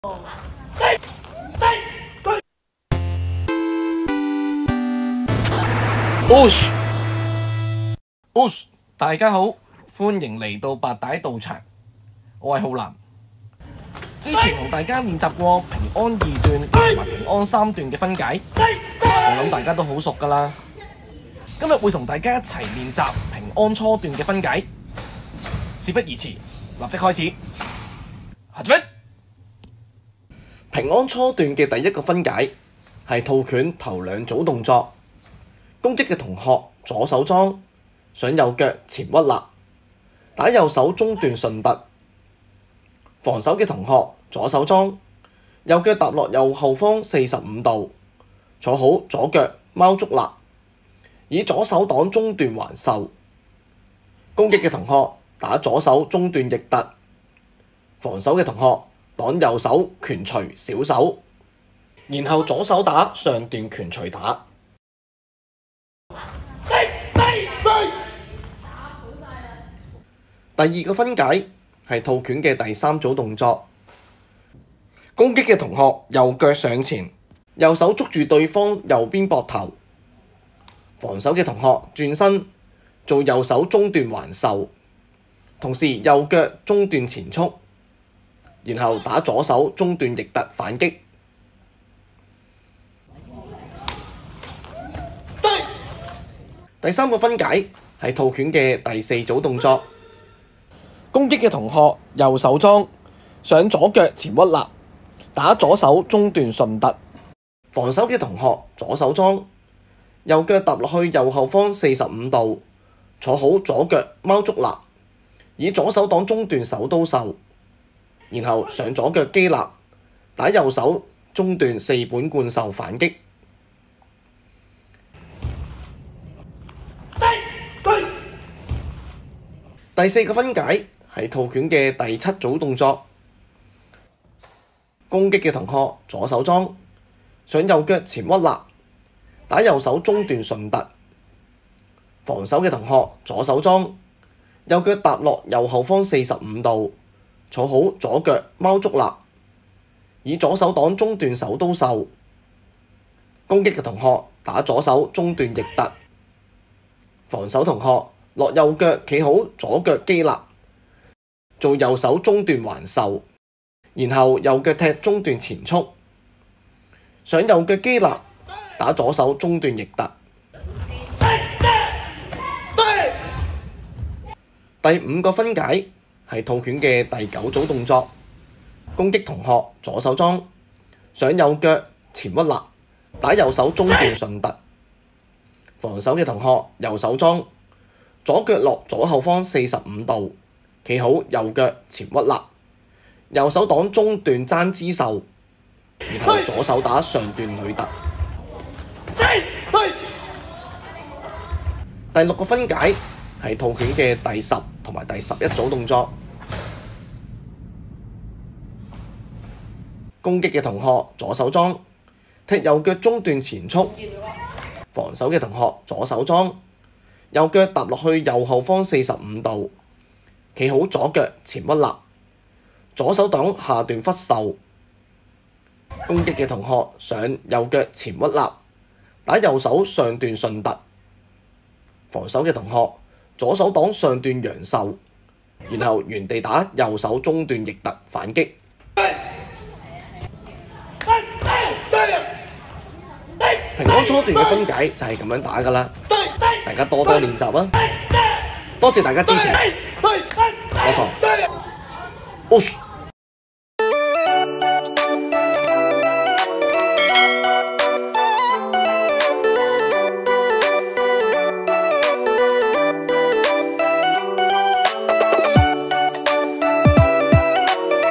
大家好，歡迎嚟到白帶道場，我係浩南。之前同大家練習過平安2段同埋平安3段嘅分解，我諗大家都好熟㗎啦。今日會同大家一齊練習平安初段嘅分解，事不宜遲，立即開始。平安初段嘅第一個分解係套拳頭兩組動作。攻擊嘅同學左手裝，上右腳前屈立，打右手中段順突。防守嘅同學左手裝，右腳踏落右後方45度，坐好左腳貓捉立，以左手擋中段還受。攻擊嘅同學打左手中段逆突，防守嘅同學擋右手拳捶小手，然後左手打上段拳捶打。第二個分解係套拳嘅第3組動作。攻擊嘅同學右腳上前，右手捉住對方右邊膊頭。防守嘅同學轉身做右手中段還受，同時右腳中段前束，然後打左手中段逆突反擊。第3個分解係套拳嘅第4組動作。攻擊嘅同學右手裝，上左腳前屈立，打左手中段順突。防守嘅同學左手裝，右腳踏落去右後方45度，坐好左腳貓捉立，以左手擋中段手刀受，然後上左腳基立，打右手中段4本貫受反擊。第4個分解係套拳嘅第7組動作。攻擊嘅同學左手裝，上右腳前屈立，打右手中段順突。防守嘅同學左手裝，右腳踏落右後方45度，坐好左腳貓捉立，以左手擋中段手刀受。攻擊嘅同學打左手中段逆突。防守同學落右腳企好左腳基立，做右手中段還受，然後右腳踢中段前束，上右腳基立，打左手中段逆突。第5個分解係套拳嘅第9組動作。攻擊同學左手裝，上右腳前屈立，打右手中段順突。防守嘅同學右手裝，左腳落左後方45度，企好右腳前屈立，右手擋中段爭之受，然後左手打上段女突。第6個分解係套拳嘅第10同埋第11組動作。攻擊嘅同學左手裝，踢右腳中段前束。防守嘅同學左手裝，右腳踏落去右後方45度，企好左腳前屈立，左手擋下段忽受。攻擊嘅同學上右腳前屈立，打右手上段順突。防守嘅同學左手擋上段陽受，然後原地打右手中段逆突反擊。平安初段嘅分解就係咁樣打㗎啦，大家多多練習啊！多謝大家支持，落堂。